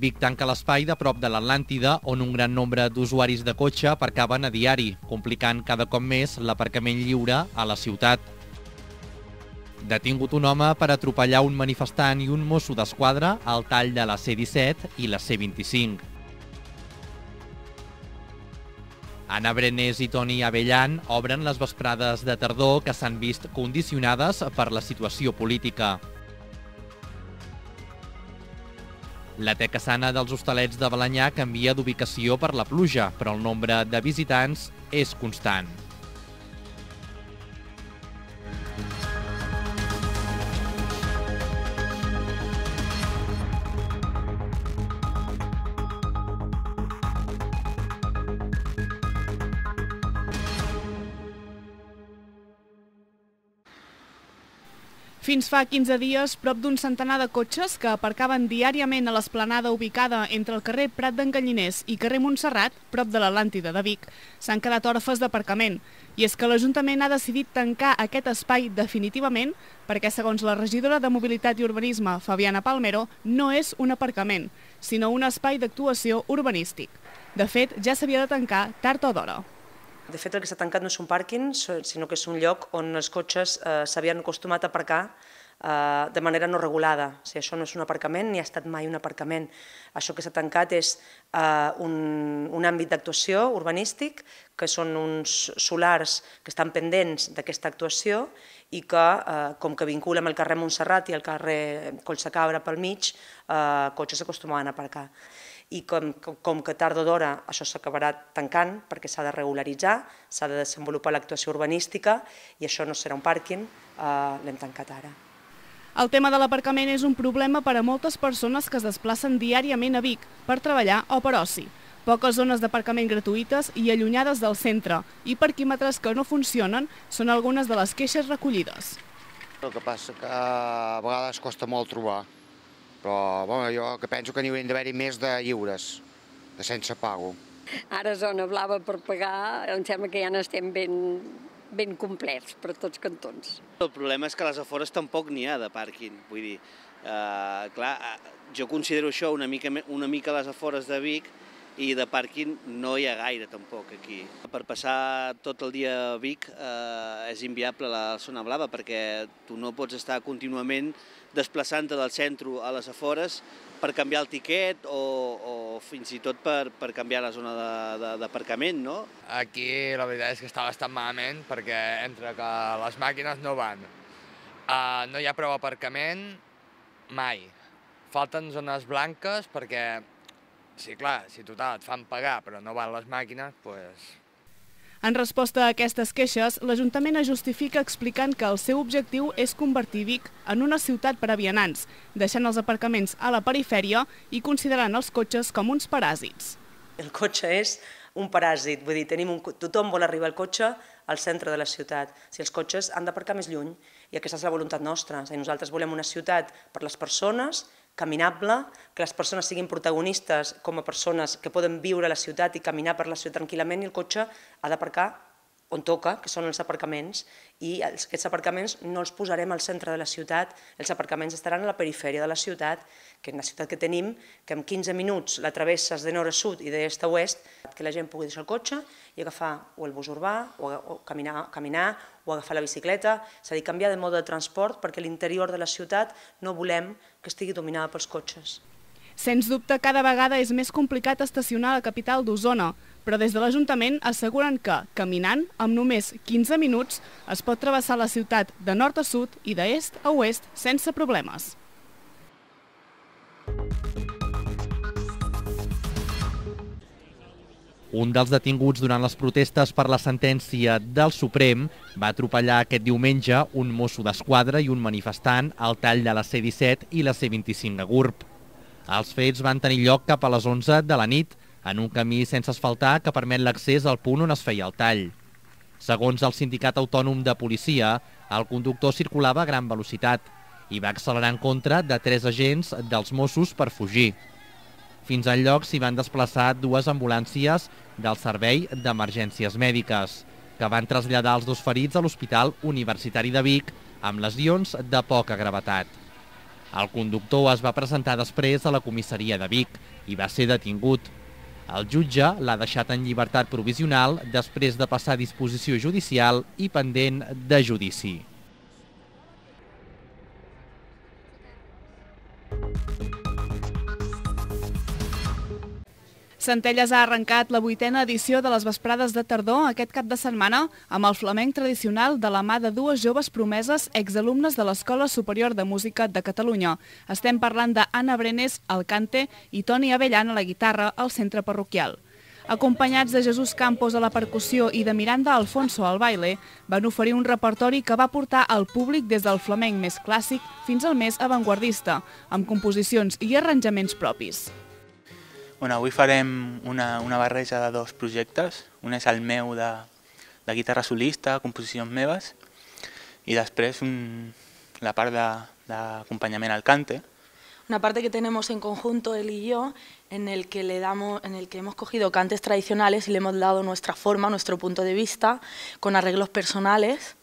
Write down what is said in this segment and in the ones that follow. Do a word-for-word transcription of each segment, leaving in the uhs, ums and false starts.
Vic tanca l'espai de prop de l'Atlàntida, on un gran nombre d'usuaris de cotxe aparcaven a diari, complicant cada cop més l'aparcament lliure a la ciutat. Detingut un home per atropellar un manifestant i un mosso d'esquadra al tall de la C disset i la C vint-i-cinc. Anna Brenés i Toni Abellan obren les vesprades de tardor que s'han vist condicionades per la situació política. La Teca Sana dels Hostalets de Balenyà canvia d'ubicació per la pluja, però el nombre de visitants és constant. Fins fa quinze dies, prop d'un centenar de cotxes que aparcaven diàriament a l'esplanada ubicada entre el carrer Prat d'en Galliners i carrer Montserrat, prop de l'Atlàntida de Vic, s'han quedat orfes d'aparcament. I és que l'Ajuntament ha decidit tancar aquest espai definitivament perquè, segons la regidora de Mobilitat i Urbanisme, Fabiana Palmero, no és un aparcament, sinó un espai d'actuació urbanístic. De fet, ja s'havia de tancar tard o d'hora. De fet, el que s'ha tancat no és un pàrquing, sinó que és un lloc on els cotxes s'havien acostumat a aparcar de manera no regulada. O sigui, això no és un aparcament ni ha estat mai un aparcament. Això que s'ha tancat és un, un àmbit d'actuació urbanístic, que són uns solars que estan pendents d'aquesta actuació i que, com que vinculen el carrer Montserrat i el carrer Collsacabra pel mig, cotxes s'acostumaven a aparcar. I com, com que tard o d'hora això s'acabarà tancant perquè s'ha de regularitzar, s'ha de desenvolupar l'actuació urbanística i això no serà un pàrquing, eh, l'hem tancat ara. El tema de l'aparcament és un problema per a moltes persones que es desplacen diàriament a Vic per treballar o per oci. Poques zones d'aparcament gratuïtes i allunyades del centre i parquímetres que no funcionen són algunes de les queixes recollides. El que passa que a vegades costa molt trobar. Però bueno, jo que penso que n'hi haurien d'haver-hi més de lliures, de sense pago. Ara zona blava per pagar, em sembla que ja n'estem ben, ben complets per tots cantons. El problema és que a les afores tampoc n'hi ha de pàrquing. Vull dir, eh, clar, jo considero això una mica, una mica a les afores de Vic i de pàrquing no hi ha gaire tampoc aquí. Per passar tot el dia a Vic eh, és inviable la zona blava perquè tu no pots estar contínuament desplaçant-te del centre a les afores per canviar el tiquet o, o fins i tot per, per canviar la zona d'aparcament, no? Aquí la veritat és que està bastant malament perquè entre que les màquines no van, uh, no hi ha prou aparcament mai. Falten zones blanques perquè, sí, clar, si total et fan pagar però no van les màquines, doncs... En resposta a aquestes queixes, l'Ajuntament es justifica explicant que el seu objectiu és convertir Vic en una ciutat per a vianants, deixant els aparcaments a la perifèria i considerant els cotxes com uns paràsits. El cotxe és un paràsit, vull dir, tenim un, tothom vol arribar al cotxe al centre de la ciutat. Si els cotxes han d'aparcar més lluny, i aquesta és la voluntat nostra. Si nosaltres volem una ciutat per les persones, caminable, que les persones siguin protagonistes com a persones que poden viure a la ciutat i caminar per la ciutat tranquil·lament, i el cotxe ha d'aparcar on toca, que són els aparcaments, i aquests aparcaments no els posarem al centre de la ciutat, els aparcaments estaran a la perifèria de la ciutat, que en la ciutat que tenim, que en quinze minuts la travesses de nord a sud i d'est a oest, que la gent pugui deixar el cotxe i agafar o el bus urbà, o caminar, caminar o agafar la bicicleta, és a dir, canviar de mode de transport perquè l'interior de la ciutat no volem que estigui dominada pels cotxes. Sens dubte, cada vegada és més complicat estacionar a la capital d'Osona, però des de l'Ajuntament asseguren que, caminant, amb només quinze minuts, es pot travessar la ciutat de nord a sud i d'est a oest sense problemes. Un dels detinguts durant les protestes per la sentència del Suprem va atropellar aquest diumenge un mosso d'esquadra i un manifestant al tall de la C disset i la C vint-i-cinc a Gurb. Els fets van tenir lloc cap a les onze de la nit, en un camí sense asfaltar que permet l'accés al punt on es feia el tall. Segons el Sindicat Autònom de Policia, el conductor circulava a gran velocitat i va accelerar en contra de tres agents dels Mossos per fugir. Fins al lloc s'hi van desplaçar dues ambulàncies del Servei d'Emergències Mèdiques, que van traslladar els dos ferits a l'Hospital Universitari de Vic amb lesions de poca gravetat. El conductor es va presentar després a la comissaria de Vic i va ser detingut. El jutge l'ha deixat en llibertat provisional després de passar a disposició judicial i pendent de judici. Centelles ha arrencat la vuitena edició de les vesprades de tardor aquest cap de setmana amb el flamenc tradicional de la mà de dues joves promeses exalumnes de l'Escola Superior de Música de Catalunya. Estem parlant d'Anna Brenes al cante i Toni Avellan a la guitarra al centre parroquial. Acompanyats de Jesús Campos a la percussió i de Miranda Alfonso al baile, van oferir un repertori que va portar al públic des del flamenc més clàssic fins al més avantguardista, amb composicions i arranjaments propis. Bueno, avui farem una, una barreja de dos projectes. Un és el meu de, de guitarra solista, composicions meves, y després un, la part d'acompanyament al cante. Una parte que tenemos en conjunto él y yo, en el que le damos, en el que hemos cogido cantes tradicionales y le hemos dado nuestra forma, nuestro punto de vista, con arreglos personales.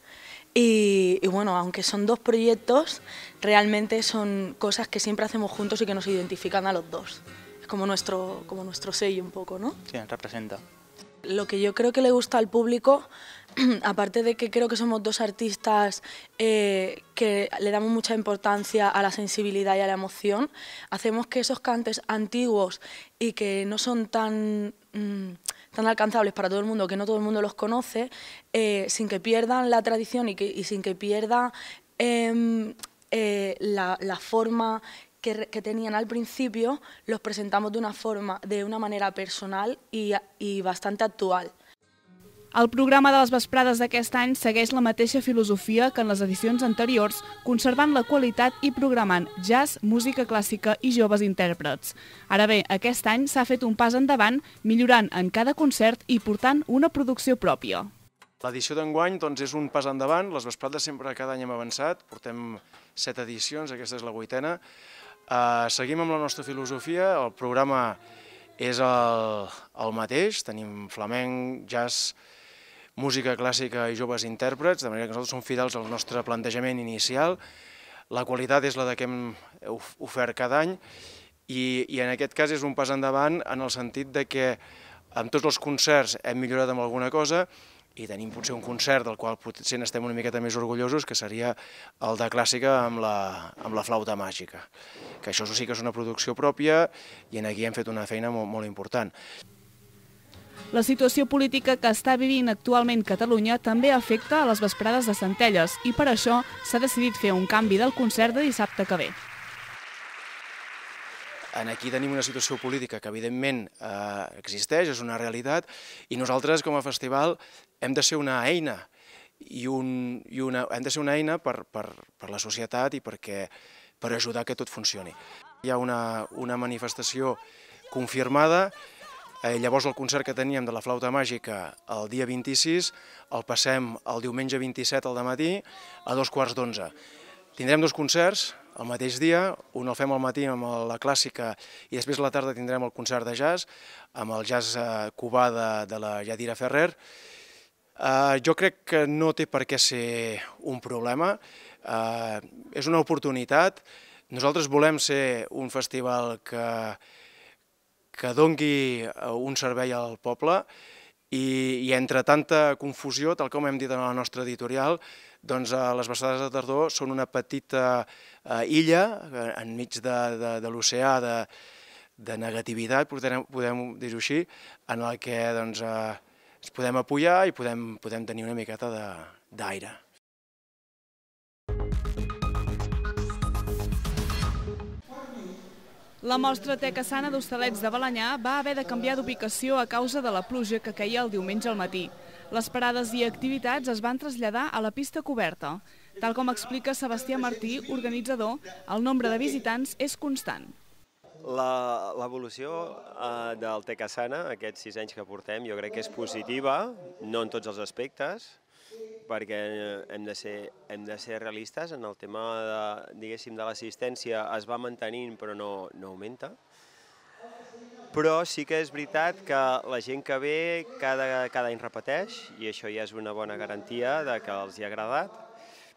Y, y bueno, aunque son dos proyectos, realmente son cosas que siempre hacemos juntos y que nos identifican a los dos. Es como nuestro, como nuestro sello un poco, ¿no? Sí, representa. Lo que yo creo que le gusta al público, aparte de que creo que somos dos artistas eh, que le damos mucha importancia a la sensibilidad y a la emoción, hacemos que esos cantes antiguos y que no son tan, mmm, tan alcanzables para todo el mundo, que no todo el mundo los conoce, eh, sin que pierdan la tradición y, que, y sin que pierda eh, eh, la, la forma Que, que tenían al principio, los presentamos de una forma, de una manera personal i, i bastant actual. El programa de les vesprades d'aquest any segueix la mateixa filosofia que en les edicions anteriors, conservant la qualitat i programant jazz, música clàssica i joves intèrprets. Ara bé, aquest any s'ha fet un pas endavant, millorant en cada concert i portant una producció pròpia. L'edició d'enguany doncs, és un pas endavant, les vesprades sempre cada any hem avançat, portem set edicions, aquesta és la vuitena. Uh, seguim amb la nostra filosofia, el programa és el, el mateix, tenim flamenc, jazz, música clàssica i joves intèrprets, de manera que nosaltres som fidels al nostre plantejament inicial. La qualitat és la que hem ofert cada any i, i en aquest cas és un pas endavant en el sentit de que amb tots els concerts hem millorat amb alguna cosa i tenim potser un concert del qual potser n'estem una miqueta més orgullosos, que seria el de clàssica amb la, amb la flauta màgica, que això sí que és una producció pròpia i aquí hem fet una feina molt, molt important. La situació política que està vivint actualment Catalunya també afecta a les vesprades de Centelles i per això s'ha decidit fer un canvi del concert de dissabte que ve. Aquí tenim una situació política que evidentment eh, existeix, és una realitat, i nosaltres com a festival hem de ser una eina, i un, i una, hem de ser una eina per, per, per la societat i perquè, per ajudar que tot funcioni. Hi ha una, una manifestació confirmada, eh, llavors el concert que teníem de la flauta màgica el dia vint-i-sis el passem el diumenge vint-i-set al dematí a dos quarts d'onze. Tindrem dos concerts el mateix dia, un el fem al matí amb la clàssica i després a la tarda tindrem el concert de jazz, amb el jazz cubà de, de la Yadira Ferrer. Uh, jo crec que no té per què ser un problema, uh, és una oportunitat. Nosaltres volem ser un festival que, que dongui un servei al poble i, i entre tanta confusió, tal com hem dit en la nostra editorial, doncs les vesprades de tardor són una petita eh, illa enmig de, de, de l'oceà de, de negativitat, podem, podem dir-ho així, en el que doncs, eh, ens podem apoyar i podem, podem tenir una miqueta d'aire. La mostra Teca Sana d'Hostalets de Balenyà va haver de canviar d'ubicació a causa de la pluja que caia el diumenge al matí. Les parades i activitats es van traslladar a la pista coberta. Tal com explica Sebastià Martí, organitzador, el nombre de visitants és constant. L'evolució eh, del Teca Sana, aquests sis anys que portem, jo crec que és positiva, no en tots els aspectes, perquè hem de ser, hem de ser realistes en el tema de, diguéssim, de l'assistència es va mantenint però no, no augmenta. Però sí que és veritat que la gent que ve cada, cada any repeteix i això ja és una bona garantia de que els hi ha agradat.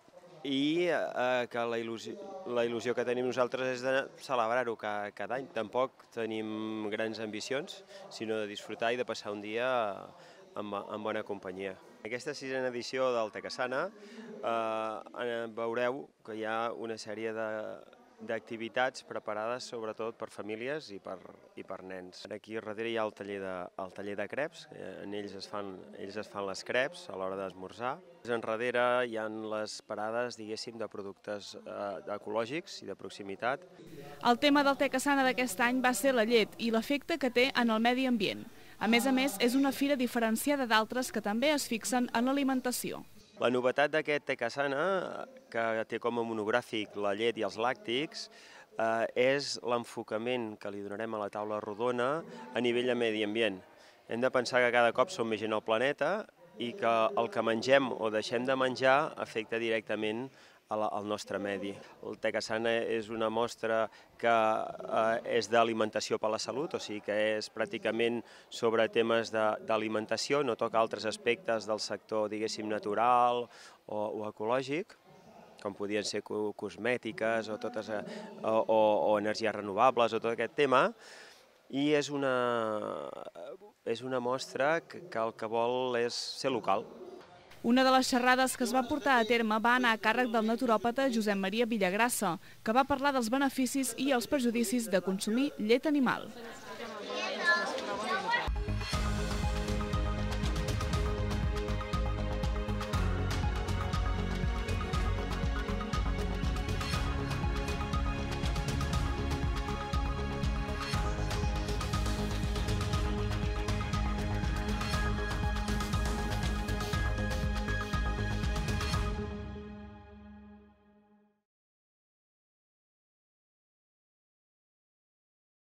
i eh, que la il·lusió, la il·lusió que tenim nosaltres és de celebrar-ho cada, cada any. Tampoc tenim grans ambicions, sinó de disfrutar i de passar un dia amb, amb bona companyia. En aquesta sisena edició del Tekasanna eh, veureu que hi ha una sèrie de d'activitats preparades sobretot per famílies i per, i per nens. Aquí darrere hi ha el taller de, el taller de creps, en ells es fan, ells es fan les creps a l'hora d'esmorzar. Enrere hi ha les parades, diguéssim, de productes eh, ecològics i de proximitat. El tema del Tekasanna d'aquest any va ser la llet i l'efecte que té en el medi ambient. A més a més, és una fira diferenciada d'altres que també es fixen en l'alimentació. La novetat d'aquest Tekasanna, que té com a monogràfic la llet i els làctics, eh, és l'enfocament que li donarem a la taula rodona a nivell de medi ambient. Hem de pensar que cada cop som més gent al planeta i que el que mengem o deixem de menjar afecta directament al nostre medi. El Tekasanna és una mostra que eh, és d'alimentació per la salut, o sigui que és pràcticament sobre temes d'alimentació, no toca altres aspectes del sector, diguéssim, natural o, o ecològic, com podien ser cosmètiques o, totes, o, o, o energies renovables o tot aquest tema, i és una, és una mostra que, que el que vol és ser local. Una de les xerrades que es va portar a terme va anar a càrrec del naturòpata Josep Maria Villagrassa, que va parlar dels beneficis i els perjudicis de consumir llet animal.